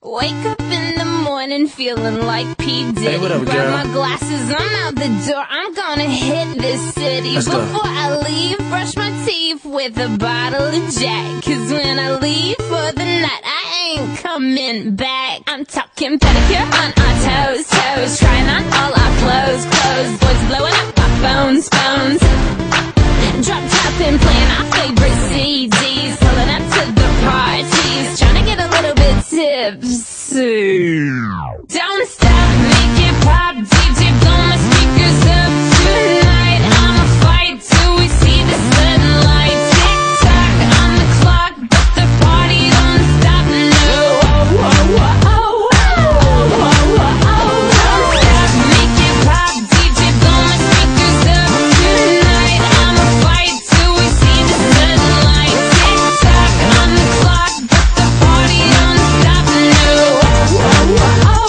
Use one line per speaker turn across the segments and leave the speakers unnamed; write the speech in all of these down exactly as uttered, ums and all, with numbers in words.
Wake up in the morning feeling like P. Diddy.
Hey, what up,
Grab
girl?
my glasses, I'm out the door. I'm gonna hit this city.
Let's
Before
go.
I leave, brush my teeth with a bottle of Jack. Cause when I leave for the night, I ain't coming back. I'm talking pedicure on our toes, toes. Trying on all our clothes, clothes. Boys blowing up our phones, phones. Drop top and playing our favorite C Ds. Pulling up to the parties, trying to get a little bit tipsy. Don't stop, make it pop, D J blow my speakers up tonight. I'ma fight till we see the sunlight. Tick tock on the clock, but the party don't stop. No, oh, oh, oh, oh, oh, oh, oh, oh. Don't stop, make it pop, D J blow my speakers up tonight. I'ma fight till we see the sunlight. Tick tock on the clock, but the party don't stop. No, oh, oh, oh, oh.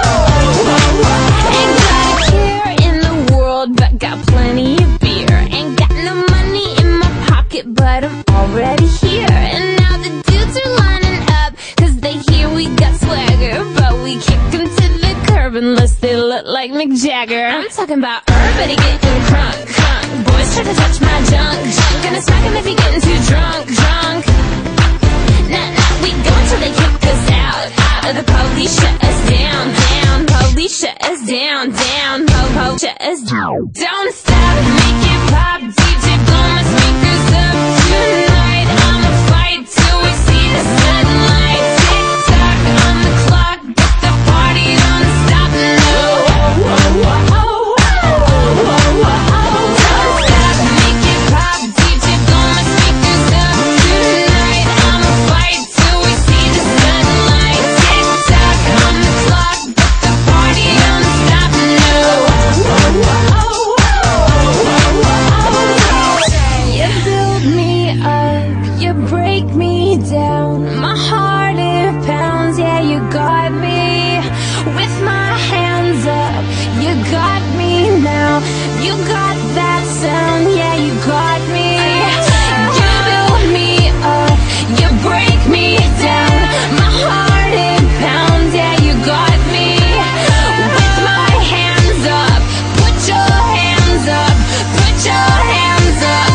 Ain't got a care in the world, but got plenty of beer. Ain't got no money in my pocket, but I'm already here. And now the dudes are lining up, cause they hear we got swagger. But we kick them to the curb unless they look like Mick Jagger. I'm talking about everybody getting crunk, crunk. Boys try to touch my junk, junk. Gonna smack him if he getting too drunk, drunk. Nah, nah, we go until they kick us out, out. The police shut us down, down. Police shut us down, down. Po, po, shut us down. Don't stop, make it pop, D J blow my speakers up tonight. I'ma fight till we see the sunlight. Tick tock on the clock, but the party don't stop. No, oh, oh, oh, oh, oh, oh, oh, oh. Don't stop, make it pop, D J blow my speakers up tonight. I'ma fight till we see the sunlight. Tick tock on the clock, but the party don't stop. No, oh, oh, oh, oh, oh, oh. You build me up, you break me down. My heart it pounds, yeah, you got me. With my hands up, you got me now. You got that sound, yeah, you got me. You build me up, you break me down. My heart it pounds, yeah, you got me. With my hands up, put your hands up, put your hands up.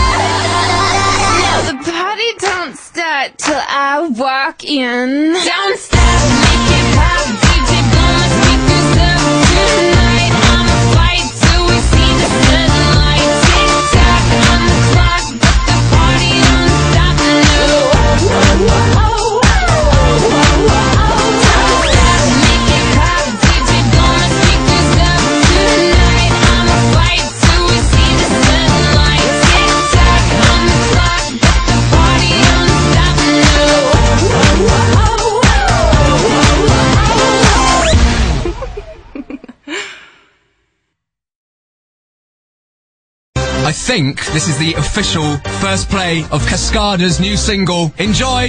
Now the party don't start till I walk in. Don't stop, make it pop, D J blow my speakers up tonight. I'ma fight till we see the sunlight. Tick tock on the clock, but the party don't stop. No, oh, oh, oh, oh, oh, oh, oh. Don't stop, make it pop, D J blow my speakers up tonight. I'ma fight till we see the sunlight. Tick tock on the clock, but the party don't stop. No, oh, oh, oh, oh, oh, oh, oh.
I think this is the official first play of Cascada's new single. Enjoy!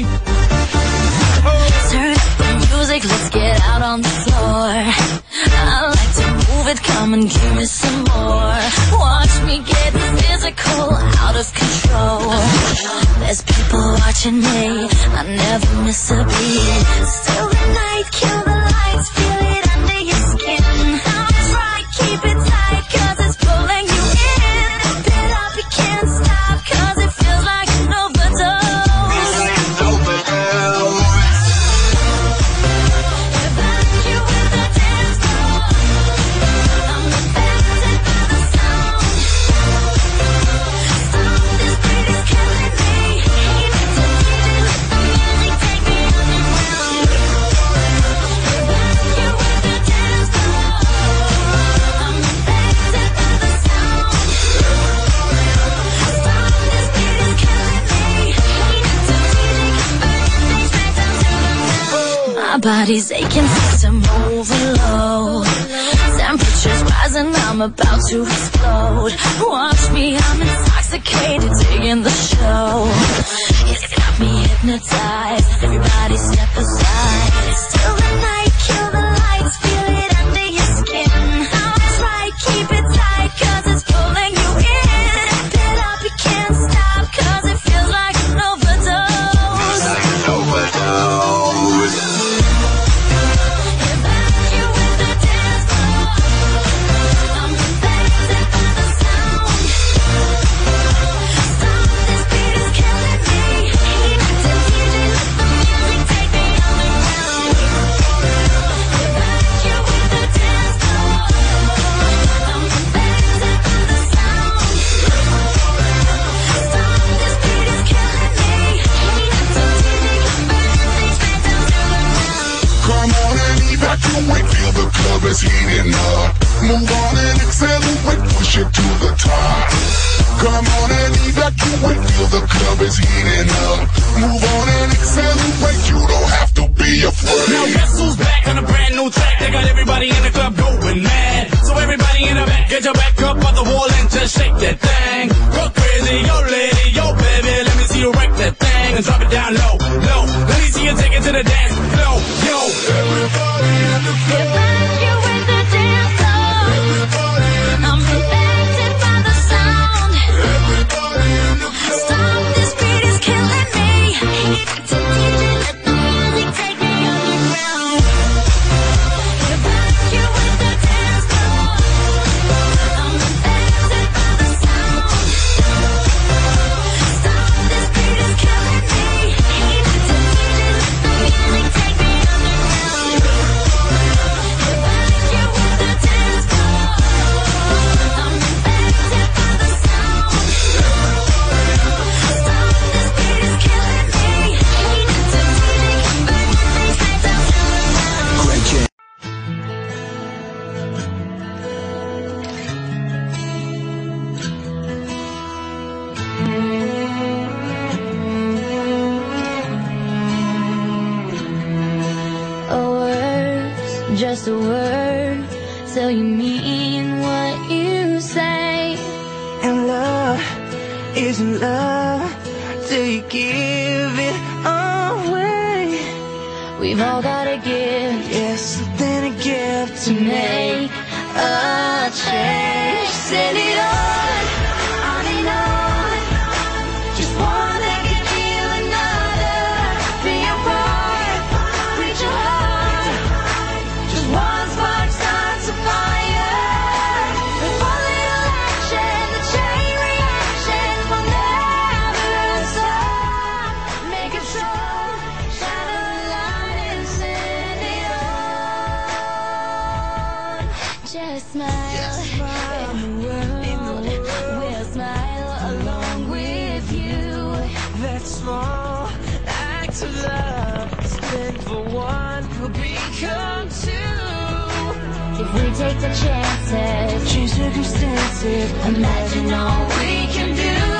Turn up the music, let's get out on the floor. I like to move it, come and give me some more. Watch me get physical, out of control. There's people watching me, I never miss a beat. Still the night, kill the lights, feel it under your skin. That's right, keep it tight, cause it's pulling you in. Pump it up, you can't stop, cause it feels like an overdose. If I took you with the dance floor, I'm affected by the sound. Stop, this beat is killing me. Hate it to D J, let the music take me underground. If I took you with the dance floor, I'm affected by the sound. Stop, this beat is killing me. Hate it to D J, come burning things straight down to the ground. My body's aching, system overload. Temperature's rising, I'm about to explode. Watch me, I'm intoxicated, digging the show. It's got me hypnotized, everybody step aside. Still the night, kill the lights, feel it under your skin. That's right, keep it tight, cause it's pulling you in. Step it up, you can't stop, cause it feels like an overdose. Like an overdose.
it to the top. Come on and leave like you would feel the club is heating up. Move on and accelerate, you don't have to be afraid.
Now guess who's back on a brand new track? They got everybody in the club going mad. So everybody in the back, get your back up on the wall and just shake that thing. Go crazy, yo lady, yo baby, let me see you wreck that thing and drop it down low, low. Let me see you take it to the dance floor, yo.
Everybody in the club.
If I you with the dance floor,
Everybody in the
I'm infected by the sound.
Everybody in the club.
Stop, this beat is killing me. So D J, let the music take me underground. If I you with the dance floor, I'm infected by the sound. Stop, this beat is killing me. So D J, let the music take me underground. If I you with the dance floor, I'm infected by the sound. Stop, this beat is killing me. So D J, burn the bass, lights out, turn around.
A word's just a word, so you mean what you say.
And love isn't love till you give it away.
We've all got a gift
Yes, something to give to
to
me.
make a change.
Send it on, on and on. Just one that can heal another. Be a part, reach your heart. Just one spark starts a fire. With one little action, the chain reaction will never stop. Make it so, shine a light and send it on.
Just smile, and the world will smile along with you.
That small act of love, spent for one, will become two.
If we take the chances,
Change circumstances,
imagine all we can do.